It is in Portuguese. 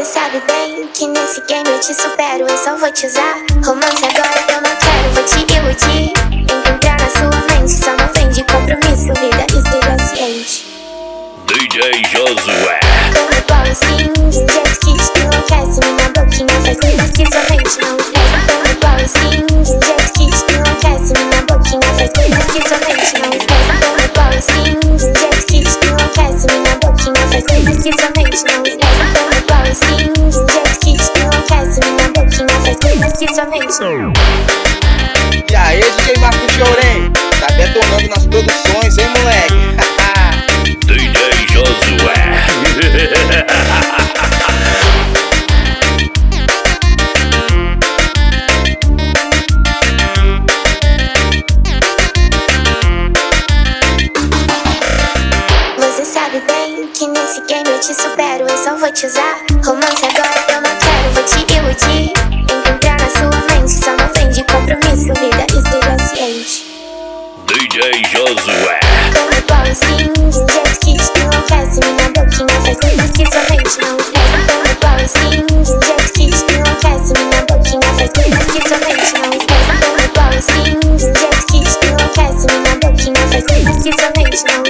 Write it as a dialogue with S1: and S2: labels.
S1: sabe bem que nesse game eu te supero, eu só vou te usar. Romance agora eu não quero, vou te iludir. Entrar na sua mente, só não vem de compromisso, vida esteja ciente.
S2: DJ Josué.
S1: Eu rebolo sim, de um jeito que te enlouquece. Minha boquinha faz coisas que sua mente não esquece. Eu rebolo sim, de um jeito que te enlouquece. Minha boquinha faz coisas que sua mente não esquece. Eu rebolo sim, de um jeito que te enlouquece. Minha boquinha faz coisas que sua mente não esquece. Eu rebolo sim, de um jeito que te enlouquece. Minha boquinha faz coisas que sua mente não esquece.
S3: E aí, DJ Marcos Chorém, tá detonando nas produções, hein, moleque?
S2: DJ Josué.
S1: Você sabe bem que nesse game eu te supero, eu só vou te usar. Romance agora eu não quero, vou te iludir. Entrar na sua mente, só não vem de compromisso, vida esteja ciente.
S2: DJ Josué.
S1: Eu rebolo sim, de um jeito que te enlouquece. Minha boquinha faz coisas que sua mente não esquece. Eu rebolo sim, de um jeito que te enlouquece. Minha boquinha faz coisas que sua mente não esquece. Eu rebolo sim, de um jeito que te enlouquece. Minha boquinha faz coisas que sua mente não esquece.